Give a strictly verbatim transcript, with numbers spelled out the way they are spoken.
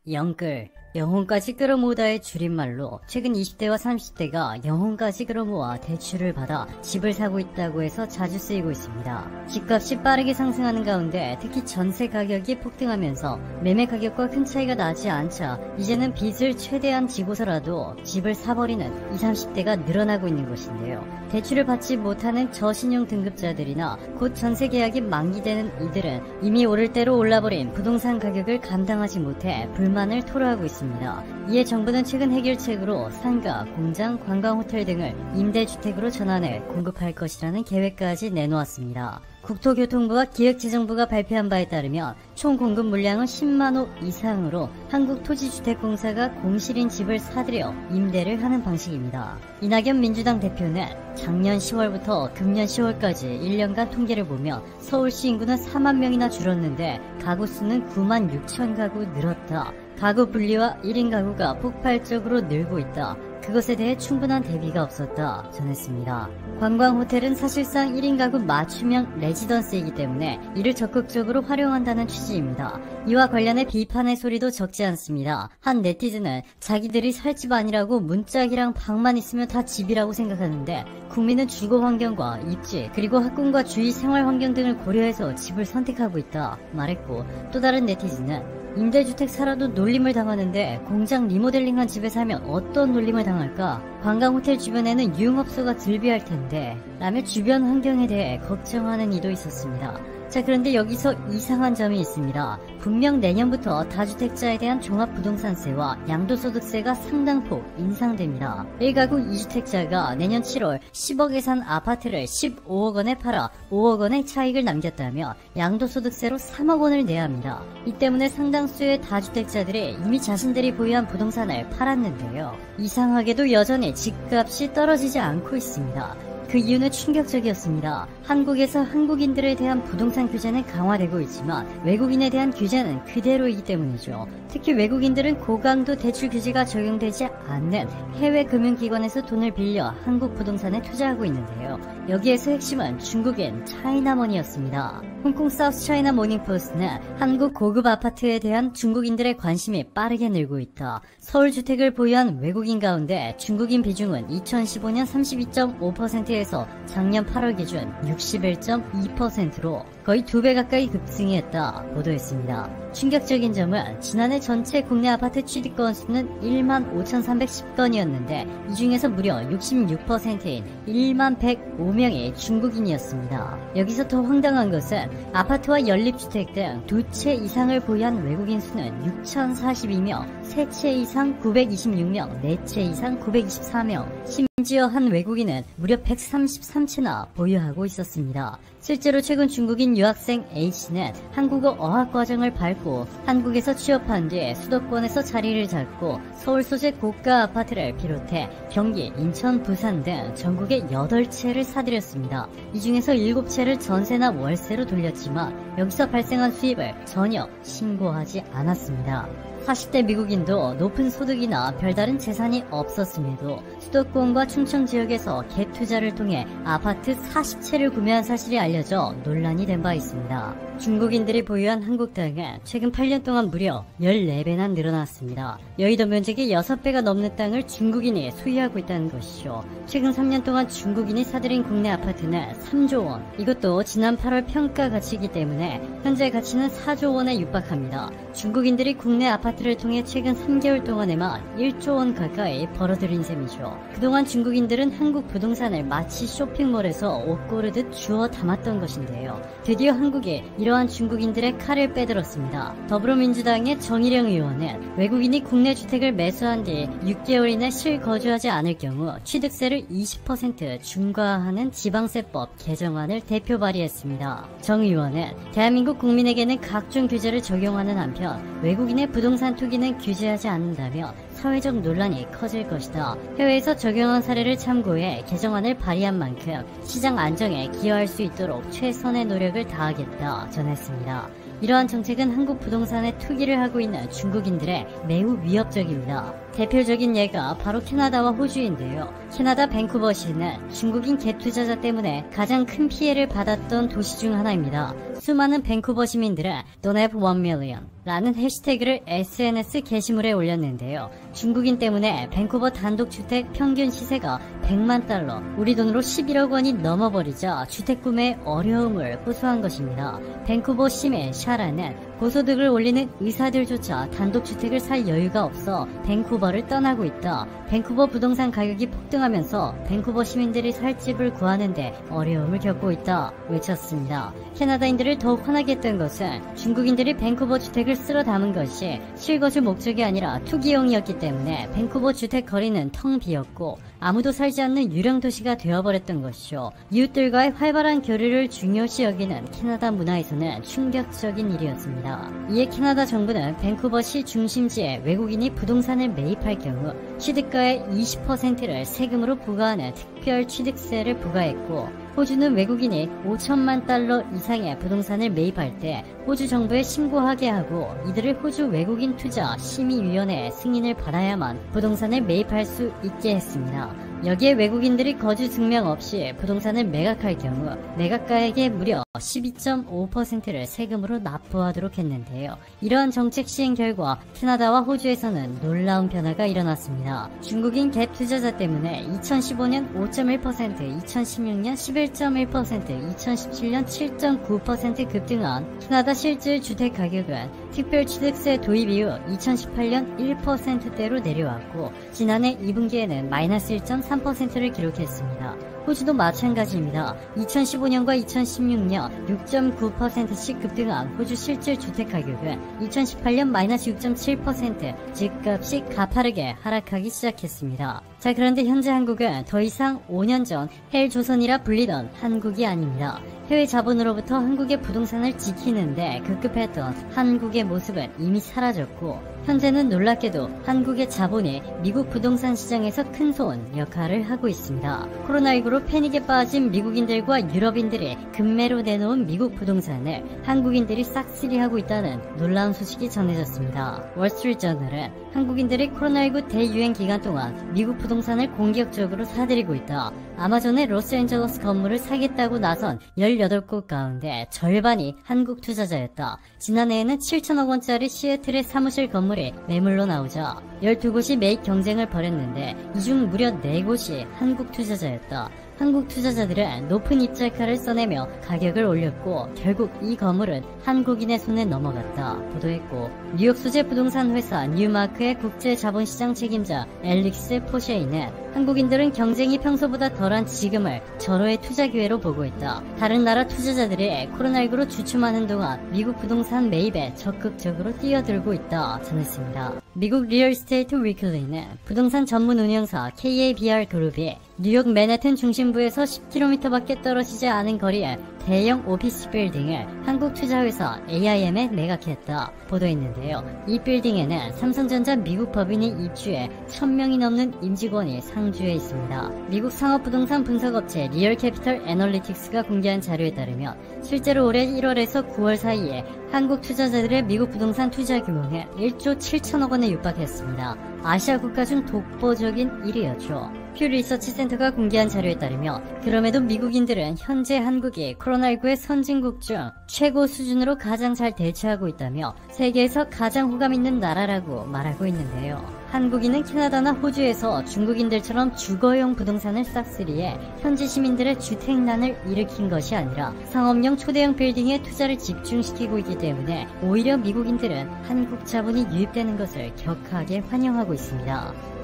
영끌, 영혼까지 끌어모으다의 줄임말로 최근 이십 대와 삼십 대가 영혼까지 끌어모아 대출을 받아 집을 사고 있다고 해서 자주 쓰이고 있습니다. 집값이 빠르게 상승하는 가운데 특히 전세 가격이 폭등하면서 매매 가격과 큰 차이가 나지 않자 이제는 빚을 최대한 지고서라도 집을 사버리는 이십, 삼십 대가 늘어나고 있는 것인데요. 대출을 받지 못하는 저신용 등급자들이나 곧 전세 계약이 만기되는 이들은 이미 오를 대로 올라버린 부동산 가격을 감당하지 못해 불만을 토로하고 있습니다. 이에 정부는 최근 해결책으로 상가, 공장, 관광호텔 등을 임대주택으로 전환해 공급할 것이라는 계획까지 내놓았습니다. 국토교통부와 기획재정부가 발표한 바에 따르면 총 공급 물량은 십만 호 이상으로 한국토지주택공사가 공실인 집을 사들여 임대를 하는 방식입니다. 이낙연 민주당 대표는 작년 시월부터 금년 시월까지 일 년간 통계를 보면 서울시 인구는 사만 명이나 줄었는데 가구 수는 구만 육천 가구 늘었다. 가구 분리와 일 인 가구가 폭발적으로 늘고 있다. 그것에 대해 충분한 대비가 없었다 전했습니다. 관광호텔은 사실상 일 인 가구 맞춤형 레지던스이기 때문에 이를 적극적으로 활용한다는 취지입니다. 이와 관련해 비판의 소리도 적지 않습니다. 한 네티즌은 자기들이 살 집 아니라고 문짝이랑 방만 있으면 다 집이라고 생각하는데 국민은 주거 환경과 입지 그리고 학군과 주위 생활 환경 등을 고려해서 집을 선택하고 있다 말했고, 또 다른 네티즌은 임대주택 살아도 놀림을 당하는데 공장 리모델링한 집에 살면 어떤 놀림을 당할까? 관광호텔 주변에는 유흥업소가 즐비할 텐데 라며 주변 환경에 대해 걱정하는 이도 있었습니다. 자, 그런데 여기서 이상한 점이 있습니다. 분명 내년부터 다주택자에 대한 종합부동산세와 양도소득세가 상당폭 인상됩니다. 일 가구 이 주택자가 내년 칠월 십억에 산 아파트를 십오억 원에 팔아 오억 원의 차익을 남겼다면 양도소득세로 삼억 원을 내야 합니다. 이 때문에 상당수의 다주택자들이 이미 자신들이 보유한 부동산을 팔았는데요. 이상하게도 여전히 집값이 떨어지지 않고 있습니다. 그 이유는 충격적이었습니다. 한국에서 한국인들에 대한 부동산 규제는 강화되고 있지만 외국인에 대한 규제는 그대로이기 때문이죠. 특히 외국인들은 고강도 대출 규제가 적용되지 않는 해외 금융기관에서 돈을 빌려 한국 부동산에 투자하고 있는데요. 여기에서 핵심은 중국인 차이나머니였습니다. 홍콩 사우스 차이나 모닝포스트는 한국 고급 아파트에 대한 중국인들의 관심이 빠르게 늘고 있다. 서울주택을 보유한 외국인 가운데 중국인 비중은 이천십오 년 삼십이 점 오 퍼센트에서 작년 팔월 기준 육십일 점 이 퍼센트로 거의 두 배 가까이 급증했다 보도했습니다. 충격적인 점은 지난해 전체 국내 아파트 취득 건수는 일만 오천삼백십 건이었는데 이 중에서 무려 육십육 퍼센트인 일만 백오 명이 중국인이었습니다. 여기서 더 황당한 것은 아파트와 연립주택 등 두 채 이상을 보유한 외국인 수는 육천사십이 명, 세 채 이상 구백이십육 명, 네 채 이상 구백이십사 명, 심지어 한 외국인은 무려 백삼십삼 채나 보유하고 있었습니다. 실제로 최근 중국인 유학생 A씨는 한국어 어학과정을 밟고 한국에서 취업한 뒤 수도권에서 자리를 잡고 서울 소재 고가 아파트를 비롯해 경기, 인천, 부산 등 전국에 여덟 채를 사들였습니다. 이 중에서 일곱 채를 전세나 월세로 돌렸지만 여기서 발생한 수입을 전혀 신고하지 않았습니다. 사십 대 미국인도 높은 소득이나 별다른 재산이 없었음에도 수도권과 충청 지역에서 갭 투자를 통해 아파트 사십 채를 구매한 사실이 알려져 논란이 된 바 있습니다. 중국인들이 보유한 한국 땅은 최근 팔 년 동안 무려 열네 배나 늘어났습니다. 여의도 면적의 여섯 배가 넘는 땅을 중국인이 소유하고 있다는 것이죠. 최근 삼 년 동안 중국인이 사들인 국내 아파트는 삼조 원, 이것도 지난 팔월 평가 가치이기 때문에 현재 가치는 사조 원에 육박합니다. 중국인들이 국내 아파트를 통해 최근 삼 개월 동안에만 일조 원 가까이 벌어들인 셈이죠. 그동안 중국인들은 한국 부동산을 마치 쇼핑몰에서 옷 고르듯 주워 담았던 것인데요. 드디어 한국이 이러한 중국인들의 칼을 빼들었습니다. 더불어민주당의 정일영 의원은 외국인이 국내 주택을 매수한 뒤 육 개월 이내 실거주하지 않을 경우 취득세를 이십 퍼센트 중과하는 지방세법 개정안을 대표 발의했습니다. 정 의원은 대한민국 국민에게는 각종 규제를 적용하는 한편 외국인의 부동산 투기는 규제하지 않는다며 사회적 논란이 커질 것이다. 해외에서 적용한 사례를 참고해 개정안을 발의한 만큼 시장 안정에 기여할 수 있도록 최선의 노력을 다하겠다 전했습니다. 이러한 정책은 한국 부동산에 투기를 하고 있는 중국인들의 매우 위협적입니다. 대표적인 예가 바로 캐나다와 호주인데요. 캐나다 밴쿠버시는 중국인 갭 투자자 때문에 가장 큰 피해를 받았던 도시 중 하나입니다. 수많은 밴쿠버 시민들은 Don't have one million, 라는 해시태그를 에스엔에스 게시물에 올렸는데요. 중국인 때문에 밴쿠버 단독주택 평균 시세가 백만 달러, 우리 돈으로 십일억 원이 넘어버리자 주택 구매에 어려움을 호소한 것입니다. 밴쿠버 시민 샤라는 고소득을 올리는 의사들조차 단독주택을 살 여유가 없어 밴쿠버를 떠나고 있다. 밴쿠버 부동산 가격이 폭등하면서 밴쿠버 시민들이 살 집을 구하는데 어려움을 겪고 있다 외쳤습니다. 캐나다인들을 더욱 화나게 했던 것은 중국인들이 밴쿠버 주택을 쓸어 담은 것이 실거주 목적이 아니라 투기용이었기 때문에 밴쿠버 주택 거리는 텅 비었고 아무도 살지 않는 유령 도시가 되어버렸던 것이죠. 이웃들과의 활발한 교류를 중요시 여기는 캐나다 문화에서는 충격적인 일이었습니다. 이에 캐나다 정부는 밴쿠버시 중심지에 외국인이 부동산을 매입할 경우 취득가의 이십 퍼센트를 세금으로 부과하는 특별 취득세를 부과했고, 호주는 외국인이 오천만 달러 이상의 부동산을 매입할 때 호주 정부에 신고하게 하고 이들을 호주 외국인 투자 심의위원회의 승인을 받아야만 부동산을 매입할 수 있게 했습니다. 여기에 외국인들이 거주 증명 없이 부동산을 매각할 경우 매각가액의 무려 십이 점 오 퍼센트를 세금으로 납부하도록 했는데요. 이러한 정책 시행 결과 캐나다와 호주에서는 놀라운 변화가 일어났습니다. 중국인 갭 투자자 때문에 이천십오 년 오 점 일 퍼센트, 이천십육 년 십일 점 일 퍼센트, 이천십칠 년 칠 점 구 퍼센트 급등한 캐나다 실질 주택 가격은 특별취득세 도입 이후 이천십팔 년 일 퍼센트대로 내려왔고 지난해 이 분기에는 마이너스 일 점 삼 퍼센트를 기록했습니다. 호주도 마찬가지입니다. 이천십오 년과 이천십육 년 육 점 구 퍼센트씩 급등한 호주 실질 주택 가격은 이천십팔 년 마이너스 육 점 칠 퍼센트, 집값이 가파르게 하락하기 시작했습니다. 자, 그런데 현재 한국은 더 이상 오 년 전 헬조선이라 불리던 한국이 아닙니다. 해외 자본으로부터 한국의 부동산을 지키는데 급급했던 한국의 모습은 이미 사라졌고 현재는 놀랍게도 한국의 자본이 미국 부동산 시장에서 큰손 역할을 하고 있습니다. 코로나십구로 패닉에 빠진 미국인들과 유럽인들이 급매로 내놓은 미국 부동산을 한국인들이 싹쓸이하고 있다는 놀라운 소식이 전해졌습니다. 월스트리트저널은 한국인들이 코로나십구 대유행 기간 동안 미국 부동산을 공격적으로 사들이고 있다. 아마존의 로스앤젤레스 건물을 사겠다고 나선 열여덟 곳 가운데 절반이 한국 투자자였다. 지난해에는 칠천억 원짜리 시애틀의 사무실 건물이 매물로 나오자 열두 곳이 매입 경쟁을 벌였는데 이 중 무려 네 곳이 한국 투자자였다. 한국 투자자들은 높은 입찰가를 써내며 가격을 올렸고 결국 이 건물은 한국인의 손에 넘어갔다 보도했고, 뉴욕 소재 부동산 회사 뉴마크의 국제자본시장 책임자 앨릭스 포셰이는 한국인들은 경쟁이 평소보다 덜한 지금을 절호의 투자 기회로 보고 있다. 다른 나라 투자자들이 코로나십구로 주춤하는 동안 미국 부동산 매입에 적극적으로 뛰어들고 있다 전했습니다. 미국 리얼스테이트 위클리는 부동산 전문 운영사 케이에이비알 그룹이 뉴욕 맨해튼 중심부에서 십 킬로미터밖에 떨어지지 않은 거리에 대형 오피스 빌딩을 한국 투자회사 에이아이엠에 매각했다 보도했는데요. 이 빌딩에는 삼성전자 미국 법인이 입주해 천 명이 넘는 임직원이 상주해 있습니다. 미국 상업부동산 분석업체 리얼캐피털 애널리틱스가 공개한 자료에 따르면 실제로 올해 일월에서 구월 사이에 한국 투자자들의 미국 부동산 투자 규모는 일조 칠천억 원에 육박했습니다. 아시아 국가 중 독보적인 일위였죠. 퓨 리서치 센터가 공개한 자료에 따르면 그럼에도 미국인들은 현재 한국이 코로나십구의 선진국 중 최고 수준으로 가장 잘 대처하고 있다며 세계에서 가장 호감 있는 나라라고 말하고 있는데요. 한국인은 캐나다나 호주에서 중국인들처럼 주거용 부동산을 싹쓸이해 현지 시민들의 주택난을 일으킨 것이 아니라 상업용 초대형 빌딩에 투자를 집중시키고 있기 때문에 오히려 미국인들은 한국 자본이 유입되는 것을 격하게 환영하고 있습니다.